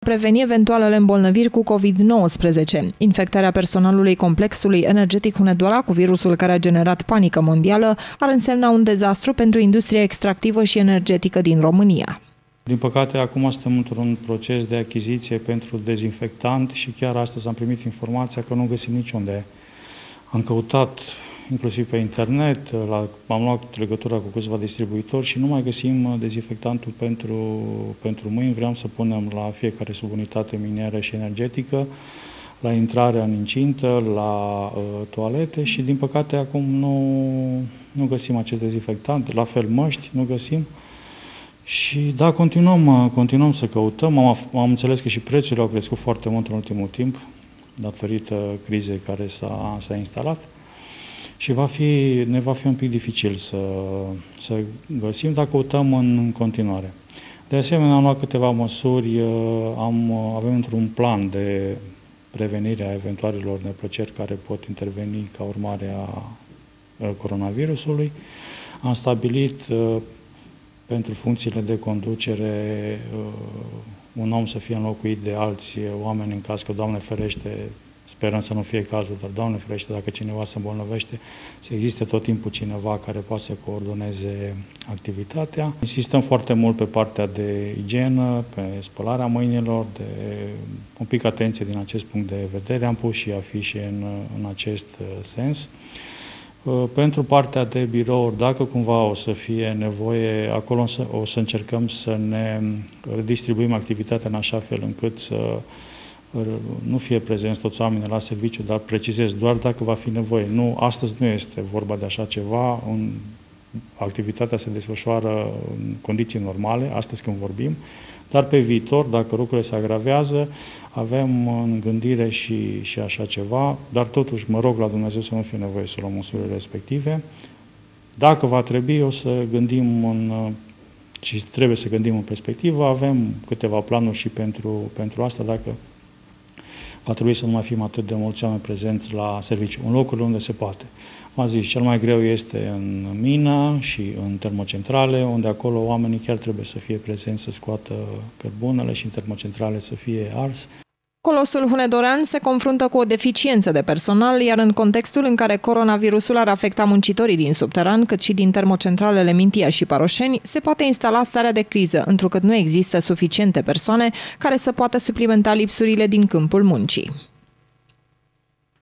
preveni eventualele îmbolnăviri cu COVID-19. Infectarea personalului complexului energetic Hunedoara cu virusul care a generat panică mondială ar însemna un dezastru pentru industria extractivă și energetică din România. Din păcate, acum suntem într-un proces de achiziție pentru dezinfectant și chiar astăzi am primit informația că nu găsim niciunde. Am căutat inclusiv pe internet, am luat legătura cu câțiva distribuitori și nu mai găsim dezinfectantul pentru mâini. Vreau să punem la fiecare subunitate minieră și energetică, la intrarea în incintă, la toalete și din păcate acum nu găsim acest dezinfectant, la fel măști nu găsim. Și da, continuăm să căutăm. Am înțeles că și prețurile au crescut foarte mult în ultimul timp, datorită crizei care s-a instalat. Și ne va fi un pic dificil să găsim, dar căutăm în continuare. De asemenea, am luat câteva măsuri, avem într-un plan de prevenire a eventualelor neplăceri care pot interveni ca urmare a coronavirusului. Am stabilit pentru funcțiile de conducere un om să fie înlocuit de alți oameni în caz că, Doamne ferește, sperăm să nu fie cazul, dar, Doamne ferește, dacă cineva se îmbolnăvește, să existe tot timpul cineva care poate să coordoneze activitatea. Insistăm foarte mult pe partea de igienă, pe spălarea mâinilor, de un pic atenție din acest punct de vedere. Am pus și afișe în acest sens. Pentru partea de birouri, dacă cumva o să fie nevoie, acolo o să încercăm să ne redistribuim activitatea în așa fel încât să nu fie prezenți toți oamenii la serviciu, dar precizez, doar dacă va fi nevoie. Astăzi nu este vorba de așa ceva, activitatea se desfășoară în condiții normale, astăzi când vorbim, dar pe viitor, dacă lucrurile se agravează, avem în gândire și așa ceva, dar totuși mă rog la Dumnezeu să nu fie nevoie să luăm măsurile respective. Dacă va trebui, o să gândim și trebuie să gândim în perspectivă, avem câteva planuri și pentru asta, dacă va trebui să nu mai fim atât de mulți oameni prezenți la serviciu, în locurile unde se poate. V-am zis, cel mai greu este în mină și în termocentrale, unde acolo oamenii chiar trebuie să fie prezenți să scoată cărbunele și în termocentrale să fie ars. Colosul hunedorean se confruntă cu o deficiență de personal, iar în contextul în care coronavirusul ar afecta muncitorii din subteran, cât și din termocentralele Mintia și Paroșeni, se poate instala starea de criză, întrucât nu există suficiente persoane care să poată suplimenta lipsurile din câmpul muncii.